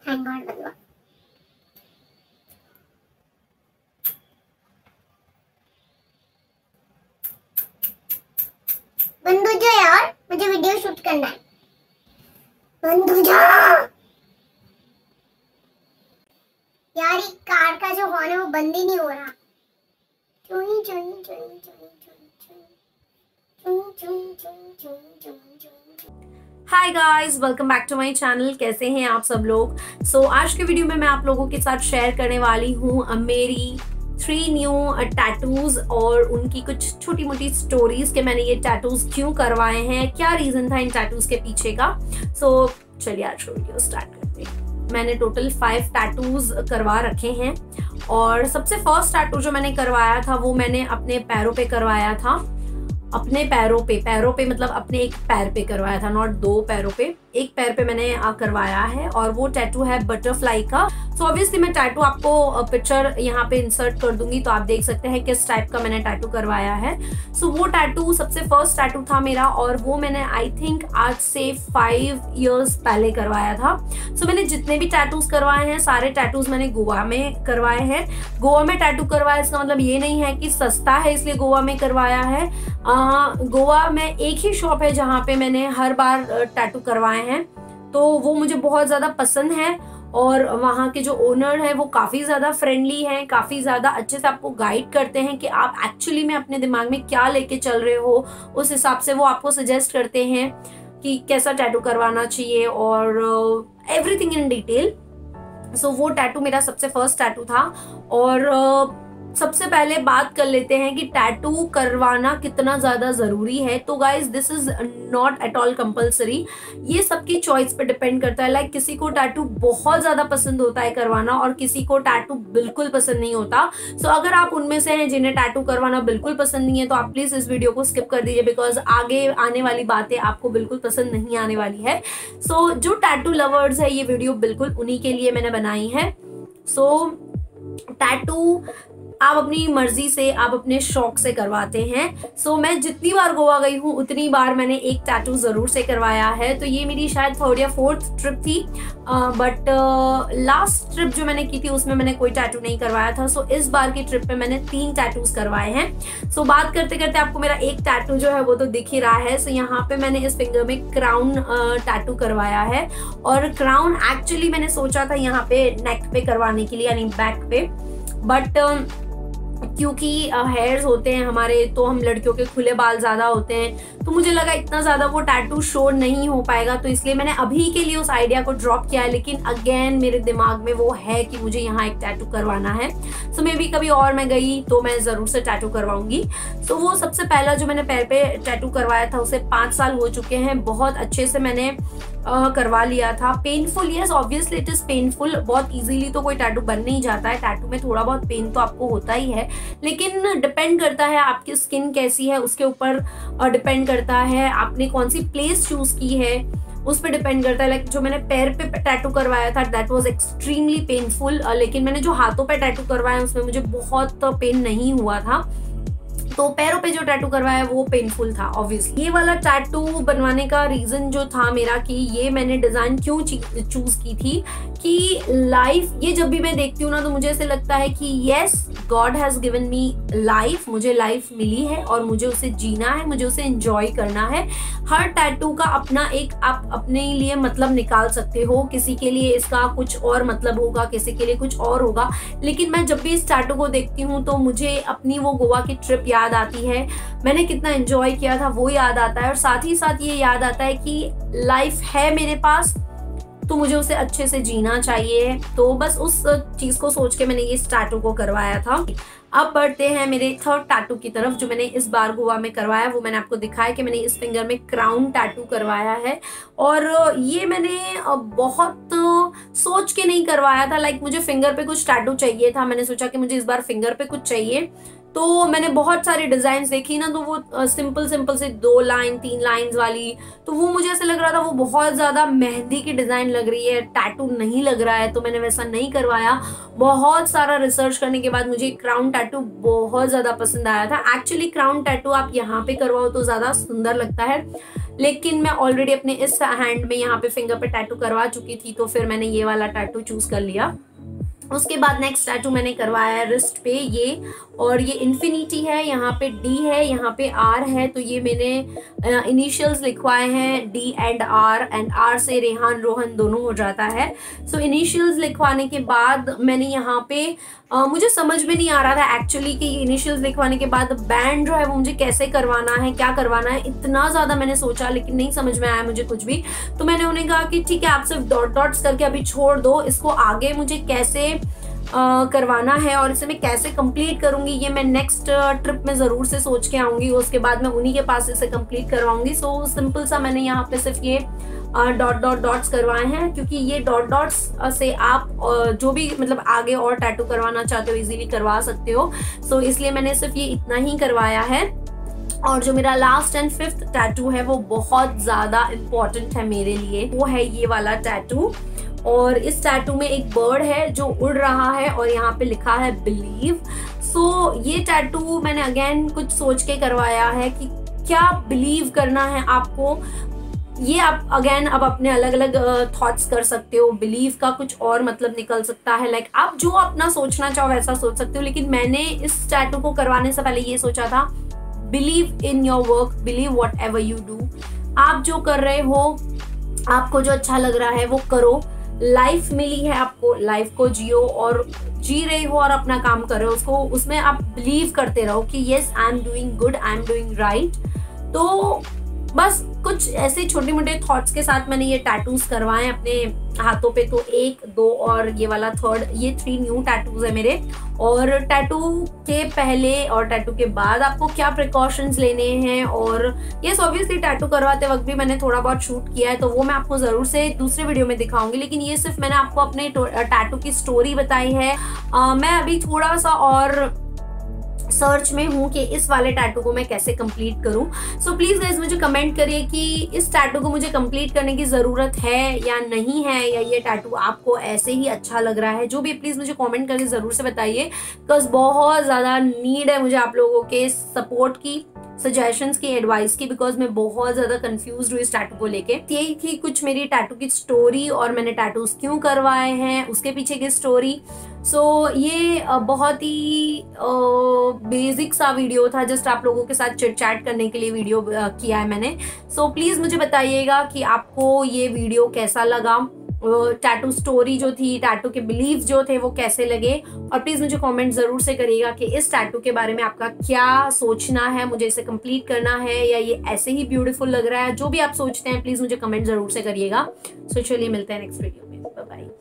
Thank God बंद हुआ। बंद हो जा यार, मुझे वीडियो शूट करना है। बंद हो जा यार, ये कार का जो हॉर्न है वो बंद ही नहीं हो रहा। चुई चुई चुई चुई चुई चुई चुई चुई चुई। Hi guys, welcome back to my channel. कैसे हैं आप सब लोग? आज के वीडियो में मैं आप लोगों के साथ शेयर करने वाली हूँ मेरी 3 न्यू टैटूज और उनकी कुछ छोटी मोटी स्टोरीज के मैंने ये टैटूज क्यों करवाए हैं, क्या रीजन था इन टैटूज के पीछे का। चलिए आज वीडियो स्टार्ट करते हैं। मैंने टोटल 5 टैटूज करवा रखे हैं और सबसे फर्स्ट टैटू जो मैंने करवाया था वो मैंने अपने पैरों पे करवाया था। अपने पैरों पे मतलब अपने एक पैर पे करवाया था, नॉट 2 पैरों पे, एक पैर पे मैंने करवाया है और वो टैटू है बटरफ्लाई का। ऑब्वियसली मैं टैटू आपको पिक्चर यहाँ पे इंसर्ट कर दूंगी तो आप देख सकते हैं किस टाइप का मैंने टैटू करवाया है। वो टैटू सबसे फर्स्ट टैटू था मेरा और वो मैंने आई थिंक आज से 5 इयर्स पहले करवाया था। मैंने जितने भी टैटूज करवाए हैं सारे टैटूज मैंने गोवा में करवाए हैं। गोवा में टैटू करवाया इसका मतलब ये नहीं है कि सस्ता है इसलिए गोवा में करवाया है। गोवा में एक ही शॉप है जहाँ पे मैंने हर बार टैटू करवाए हैं, तो वो मुझे बहुत ज्यादा पसंद है और वहाँ के जो ओनर है वो काफी ज्यादा फ्रेंडली हैं, काफी ज्यादा अच्छे से आपको गाइड करते हैं कि आप एक्चुअली में अपने दिमाग में क्या लेके चल रहे हो, उस हिसाब से वो आपको सजेस्ट करते हैं कि कैसा टैटू करवाना चाहिए और एवरीथिंग इन डिटेल। वो टैटू मेरा सबसे फर्स्ट टैटू था। और सबसे पहले बात कर लेते हैं कि टैटू करवाना कितना ज्यादा जरूरी है। तो guys this is not at all compulsory, ये सबकी चॉइस पे डिपेंड करता है। लाइक किसी को टैटू बहुत ज्यादा पसंद होता है करवाना और किसी को टैटू बिल्कुल पसंद नहीं होता। अगर आप उनमें से हैं जिन्हें टैटू करवाना बिल्कुल पसंद नहीं है तो आप प्लीज इस वीडियो को स्किप कर दीजिए, बिकॉज आगे आने वाली बातें आपको बिल्कुल पसंद नहीं आने वाली है। जो टैटू लवर्स है ये वीडियो बिल्कुल उन्हीं के लिए मैंने बनाई है। टैटू आप अपनी मर्जी से, आप अपने शौक से करवाते हैं। मैं जितनी बार गोवा गई हूँ उतनी बार मैंने एक टैटू जरूर से करवाया है। तो ये मेरी शायद 3rd या 4th ट्रिप थी, बट लास्ट ट्रिप जो मैंने की थी उसमें मैंने कोई टैटू नहीं करवाया था। इस बार की ट्रिप पे मैंने 3 टैटूज करवाए हैं। बात करते करते आपको मेरा एक टैटू जो है वो तो दिख ही रहा है। यहाँ पे मैंने इस फिंगर में क्राउन टैटू करवाया है और क्राउन एक्चुअली मैंने सोचा था यहाँ पे नेक पे करवाने के लिए, यानी बैक पे, बट क्योंकि हेयर्स होते हैं हमारे तो हम लड़कियों के खुले बाल ज्यादा होते हैं तो मुझे लगा इतना ज्यादा वो टैटू शो नहीं हो पाएगा, तो इसलिए मैंने अभी के लिए उस आइडिया को ड्रॉप किया है। लेकिन अगेन मेरे दिमाग में वो है कि मुझे यहाँ एक टैटू करवाना है। मे बी कभी और मैं गई तो मैं जरूर से टैटू करवाऊंगी। वो सबसे पहला जो मैंने पैर पे टैटू करवाया था उसे 5 साल हो चुके हैं। बहुत अच्छे से मैंने करवा लिया था। Painful, yes obviously it is painful. बहुत इजीली तो कोई टैटू बन नहीं जाता है, टैटू में थोड़ा बहुत पेन तो आपको होता ही है, लेकिन डिपेंड करता है आपकी स्किन कैसी है उसके ऊपर डिपेंड करता है, आपने कौन सी प्लेस चूज की है उस पर डिपेंड करता है। लाइक जो मैंने पैर पे टैटू करवाया था दैट वाज एक्सट्रीमली पेनफुल, लेकिन मैंने जो हाथों पे टैटू करवाया उसमें मुझे बहुत पेन नहीं हुआ था। तो पैरों पे जो टैटू करवाया वो पेनफुल था ऑब्वियसली। ये वाला टैटू बनवाने का रीजन जो था मेरा कि ये मैंने डिजाइन क्यों चूज की थी कि लाइफ, ये जब भी मैं देखती हूँ ना तो मुझे ऐसे लगता है कि yes God has given me life, मुझे लाइफ मिली है और मुझे उसे जीना है, मुझे उसे एंजॉय करना है। हर टैटू का अपना एक आप अपने लिए मतलब निकाल सकते हो, किसी के लिए इसका कुछ और मतलब होगा, किसी के लिए कुछ और होगा, लेकिन मैं जब भी इस टैटू को देखती हूँ तो मुझे अपनी वो गोवा की ट्रिप याद आती है, मैंने कितना एंजॉय किया था वो याद आता है और साथ ही साथ ये याद आता है कि लाइफ है मेरे पास तो मुझे उसे अच्छे से जीना चाहिए। तो बस उस चीज को सोच के मैंने ये टैटू को करवाया था। अब बढ़ते हैं मेरे 3rd टैटू की तरफ जो मैंने इस बार गोवा में करवाया। वो मैंने आपको दिखाया कि मैंने इस फिंगर में क्राउन टैटू करवाया है और ये मैंने बहुत सोच के नहीं करवाया था। लाइक मुझे फिंगर पे कुछ टैटू चाहिए था, मैंने सोचा कि मुझे इस बार फिंगर पे कुछ चाहिए, तो मैंने बहुत सारी डिजाइन देखी ना, तो वो सिंपल से 2 लाइन 3 लाइंस वाली, तो वो मुझे ऐसा लग रहा था वो बहुत ज्यादा मेहंदी की डिजाइन लग रही है, टैटू नहीं लग रहा है, तो मैंने वैसा नहीं करवाया। बहुत सारा रिसर्च करने के बाद मुझे क्राउन टैटू बहुत ज्यादा पसंद आया था। एक्चुअली क्राउन टैटू आप यहाँ पे करवाओ तो ज्यादा सुंदर लगता है, लेकिन मैं ऑलरेडी अपने इस हैंड में यहाँ पे फिंगर पे टैटू करवा चुकी थी, तो फिर मैंने ये वाला टैटू चूज कर लिया। उसके बाद नेक्स्ट टैटू मैंने करवाया है रिस्ट पे ये, और ये इन्फिनिटी है, यहाँ पे डी है, यहाँ पे आर है। तो ये मैंने इनिशियल्स लिखवाए हैं डी एंड आर से रेहान रोहन दोनों हो जाता है। सो इनिशियल्स लिखवाने के बाद मैंने यहाँ पे मुझे समझ में नहीं आ रहा था एक्चुअली कि इनिशियल्स लिखवाने के बाद बैंड जो है वो मुझे कैसे करवाना है, क्या करवाना है। इतना ज़्यादा मैंने सोचा लेकिन नहीं समझ में आया मुझे कुछ भी। तो मैंने उन्हें कहा कि ठीक है आप सिर्फ डॉट डॉट्स करके अभी छोड़ दो, इसको आगे मुझे कैसे करवाना है और इसे मैं कैसे कंप्लीट करूंगी ये मैं नेक्स्ट ट्रिप में ज़रूर से सोच के आऊँगी। उसके बाद मैं उन्हीं के पास इसे कंप्लीट करवाऊंगी। सो सिंपल सा मैंने यहाँ पे सिर्फ ये डॉट्स करवाए हैं, क्योंकि ये डॉट्स से आप जो भी मतलब आगे और टैटू करवाना चाहते हो इजीली करवा सकते हो। सो इसलिए मैंने सिर्फ ये इतना ही करवाया है। और जो मेरा लास्ट एंड फिफ्थ टैटू है वो बहुत ज़्यादा इम्पोर्टेंट है मेरे लिए, वो है ये वाला टैटू। और इस टैटू में एक बर्ड है जो उड़ रहा है और यहाँ पे लिखा है बिलीव। सो ये टैटू मैंने अगेन कुछ सोच के करवाया है कि क्या बिलीव करना है आपको। ये आप अगेन अब अपने अलग अलग थॉट्स कर सकते हो। बिलीव का कुछ और मतलब निकल सकता है, लाइक आप जो अपना सोचना चाहो वैसा सोच सकते हो। लेकिन मैंने इस टैटू को करवाने से पहले ये सोचा था, believe in your work, believe whatever you do. आप जो कर रहे हो, आपको जो अच्छा लग रहा है वो करो। लाइफ मिली है आपको, लाइफ को जियो और जी रहे हो और अपना काम कर रहे हो, उसको उसमें आप बिलीव करते रहो कि yes I am doing good, I am doing right. तो बस कुछ ऐसे छोटे मोटे थॉट्स के साथ मैंने ये टैटूज करवाए अपने हाथों पे। तो 1, 2 और ये वाला थर्ड, ये 3 न्यू टैटूज है मेरे। और टैटू के पहले और टैटू के बाद आपको क्या प्रिकॉशंस लेने हैं, और ये ऑब्वियसली टैटू करवाते वक्त भी मैंने थोड़ा बहुत शूट किया है, तो वो मैं आपको ज़रूर से दूसरे वीडियो में दिखाऊंगी। लेकिन ये सिर्फ मैंने आपको अपने टैटू की स्टोरी बताई है। मैं अभी थोड़ा सा और सर्च में हूँ कि इस वाले टैटू को मैं कैसे कंप्लीट करूँ। सो प्लीज़ गाइस मुझे कमेंट करिए कि इस टैटू को मुझे कंप्लीट करने की ज़रूरत है या नहीं है, या ये टैटू आपको ऐसे ही अच्छा लग रहा है। जो भी प्लीज़ मुझे कमेंट करके ज़रूर से बताइए, बिकॉज बहुत ज़्यादा नीड है मुझे आप लोगों के सपोर्ट की, सजेशंस की, एडवाइस की, बिकॉज मैं बहुत ज़्यादा कंफ्यूज हुई इस टैटू को लेके। यही थी कुछ मेरी टैटू की स्टोरी और मैंने टैटूज क्यों करवाए हैं उसके पीछे की स्टोरी। सो ये बहुत ही बेसिक सा वीडियो था, जस्ट आप लोगों के साथ चिट चैट करने के लिए वीडियो किया है मैंने। सो प्लीज़ मुझे बताइएगा कि आपको ये वीडियो कैसा लगा, टैटू स्टोरी जो थी, टैटू के बिलीव जो थे वो कैसे लगे। और प्लीज़ मुझे कमेंट ज़रूर से करिएगा कि इस टैटू के बारे में आपका क्या सोचना है, मुझे इसे कंप्लीट करना है या ये ऐसे ही ब्यूटीफुल लग रहा है। जो भी आप सोचते हैं प्लीज़ मुझे कमेंट ज़रूर से करिएगा। सो चलिए मिलते हैं नेक्स्ट वीडियो में, बाय बाय।